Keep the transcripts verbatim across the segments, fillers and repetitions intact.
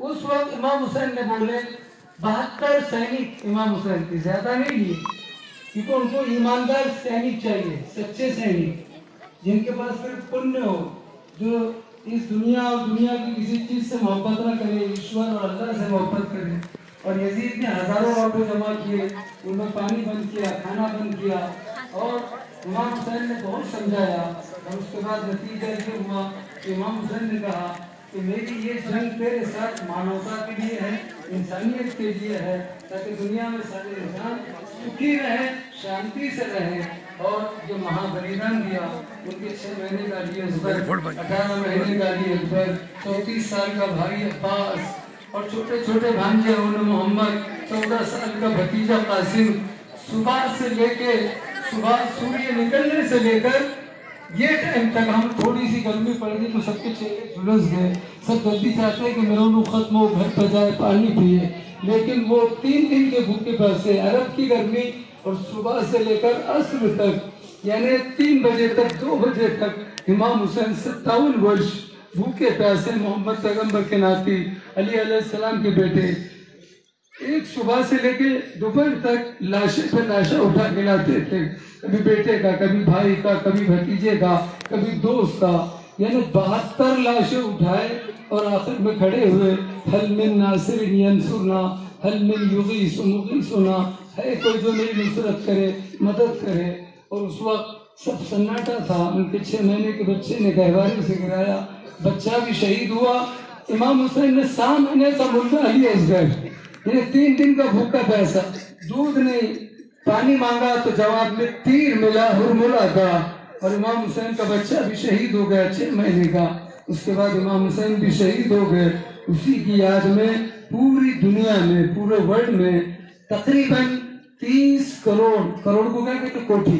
उस वक्त इमाम हुसैन ने बोले बहत्तर सैनिक इमाम हुसैन के, ज्यादा नहीं लिए, क्योंकि उनको ईमानदार सैनिक चाहिए, सच्चे सैनिक जिनके पास सिर्फ पुण्य हो, जो इस दुनिया और दुनिया की किसी चीज से मोहब्बत ना करे, ईश्वर और अल्लाह से मोहब्बत करे। और यजीद ने हजारों ऑटो जमा किए, उनमें पानी बंद किया, खाना बंद किया, और इमाम हुसैन ने बहुत समझाया। और उसके बाद नतीजा ये हुआ कि इमाम हुसैन ने कहा कि मेरी ये जंग तेरे साथ मानवता के लिए है, इंसानियत के लिए है, ताकि दुनिया में सारे इंसान सुखी रहे, शांति से रहे। और जो महाबलिदान दिया उनके छह महीने का लिए अकबर, अठारह महीने का लिए अकबर, चौंतीस साल का भाई अब्बास और छोटे छोटे भांजे उन्हें मोहम्मद, चौदह साल का भतीजा कासिम, सुबह से लेके सुबह सूर्य निकलने से लेकर ये टाइम तक हम थोड़ी सी गर्मी पड़ गई तो सबके चेहरे झुलस गए, सब जल्दी चाहते हैं कि मेरा लोग खत्म हो, घर पर जाए, पानी पिए। लेकिन वो तीन दिन के भूखे प्यासे, अरब की गर्मी, और सुबह से लेकर अस्र तक यानी तीन बजे तक, दो बजे तक इमाम हुसैन सत्तावन वर्ष भूखे प्यासे, मोहम्मद पैगंबर के नाती, अली अलैहिस्सलाम के बेटे, एक सुबह से लेके दोपहर तक लाशें पे लाशा उठा के लाते थे, कभी बेटे का, कभी भाई का, कभी भतीजे का, कभी दोस्त का, यानी बहत्तर लाशें उठाए और आखिर में खड़े हुए, हल मिन नासिरिन यंसुरना, हल मिन युगीस मुगीसुना, है कोई जो मेरी नुसरत करे, मदद करे। और उस वक्त सब सन्नाटा था। उनके छह महीने के बच्चे ने गहवारे से गिराया, बच्चा भी शहीद हुआ। इमाम हुसैन ने सामने सा मुद्दा लिया इस घर, ये तीन दिन का भूखा पैसा, दूध नहीं, पानी मांगा तो जवाब में तीर मिला, हुरमुला था। और इमाम हुसैन का बच्चा भी शहीद हो गया छह महीने का। उसके बाद इमाम हुसैन भी शहीद हो गए। उसी की याद में पूरी दुनिया में, पूरे वर्ल्ड में तकरीबन तीस करोड़, करोड़ को क्या कहते, कोठी,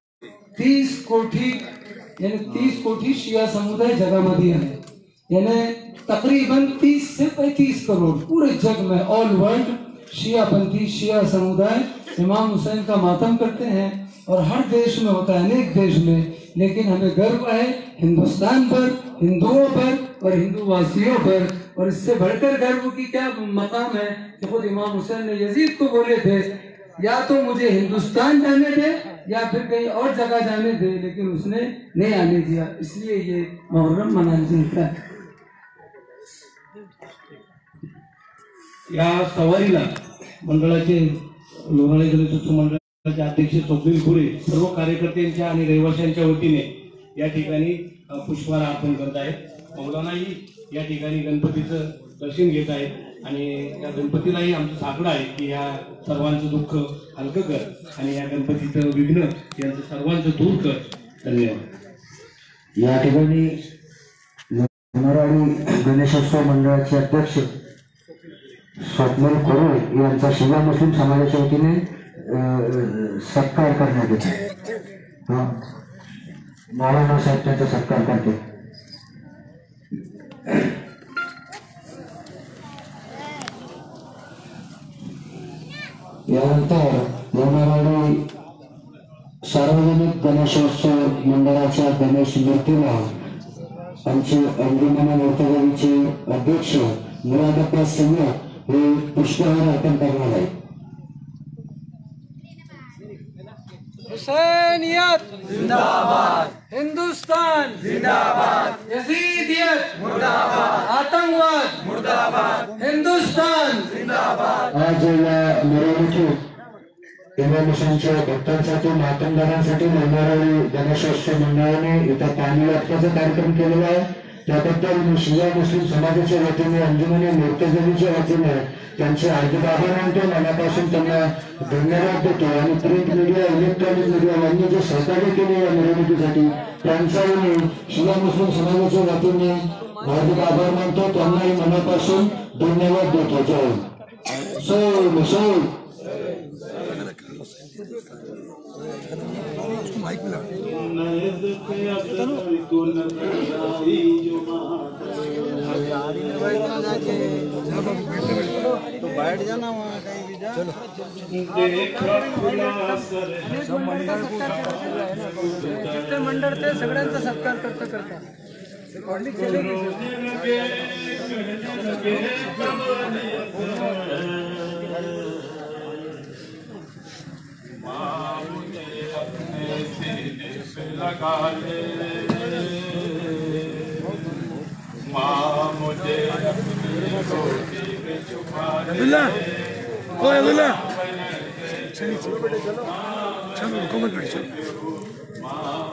तीस कोठी यानी तीस कोठी शिया समुदाय जगह मदिया है, यानी तकरीबन तीस से पैंतीस करोड़ पूरे जग में, ऑल वर्ल्ड शियापंथी, शिया समुदाय इमाम हुसैन का मातम करते हैं। और हर देश में होता है, अनेक देश में। लेकिन हमें गर्व है हिंदुस्तान पर, हिंदुओं पर और हिंदू वासियों पर। और इससे बढ़कर गर्व की क्या मकाम है कि खुद इमाम हुसैन ने यजीद को बोले थे, या तो मुझे हिंदुस्तान जाने दे या फिर कहीं और जगह जाने दे, लेकिन उसने नहीं आने दिया। इसलिए ये मुहर्रम मनाया जाता है। या सवारीला मंडळाचे, लोणावळा गणेशोत्सव मंडळाचे अध्यक्ष स्वप्नील खुरे सर्व कार्यकर्त्यांच्या आणि रहिवाशांच्या वतीने या ठिकाणी पुष्पहार अर्पण करत आहेत। मौलानाही या ठिकाणी गणपतीचं दर्शन घेत आहेत आणि या गणपतीलाही आमचं साकडं आहे की या सर्वांचं दुःख हलकं कर आणि या गणपतीचं विघ्न यांचं सर्वांचं दूर कर। धन्यवाद। या ठिकाणी लोणावळा गणेशोत्सव मंडळाचे अध्यक्ष स्वप्नील खुरे यांचा शिवा मुस्लिम समाजाच्या वतीने सत्कार करण्यात येतो। हा, मौलाना साहेब त्यांचा सत्कार करते। यानंतर लोणावळा सार्वजनिक गणेशोत्सव मंडळाच्या गणेश मूर्तीला आमचे अंजुमन मोर्तजावीचे अध्यक्ष मुरादप्पा सिंह हे पुष्पहार अर्पण करणार आहेत। हुसैनियत जिंदाबाद, हिंदुस्तान जिंदाबाद, यजीदियत मुर्दाबाद, आतंकवाद मुर्दाबाद, हिंदुस्तान जिंदाबाद। आज या मिरवणुकीत इमाम हुसैनच्या भक्तांसाठी, मातमदारांसाठी लोणावळा गणेशोत्सव मंडळाने इथं पाणी वाटपाचा कार्यक्रम केलेला आहे। त्याबद्दल शिया मुस्लिम समाजाच्या वतीने, अंजुमन मोर्तजावीच्या वतीने त्यांचे हार्दिक आभार मानतो, मनापासून त्यांना धन्यवाद देतो। आणि प्रिंट मीडिया, इलेक्ट्रॉनिक मीडिया यांनी जे सहकार्य केले या मिरवणुकीसाठी त्यांचाही शिया मुस्लिम समाजाच्या वतीने हार्दिक आभार मानतो, त्यांनाही मनापासून धन्यवाद देतो। जय सैल सैल। माइक मिला तो बैठ जाना वहाँ कहीं भी जा। जितने मंडळ ते सगळ्यांचा सत्कार करता करता लगा ले माँ मुझे अपनी गोदी में छुपा ले। ओए अब्दुल्ला चलो चलो चलो कमेंट करो चलो।